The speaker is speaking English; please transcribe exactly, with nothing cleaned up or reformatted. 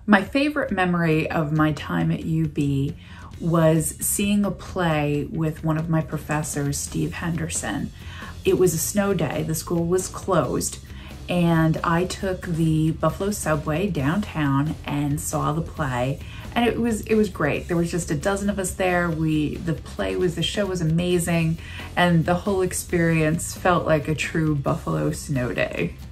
My favorite memory of my time at U B was seeing a play with one of my professors, Steve Henderson. It was a snow day, the school was closed, and I took the Buffalo subway downtown and saw the play, and it was it was great. There was just a dozen of us there. We the play was the show was amazing, and the whole experience felt like a true Buffalo snow day.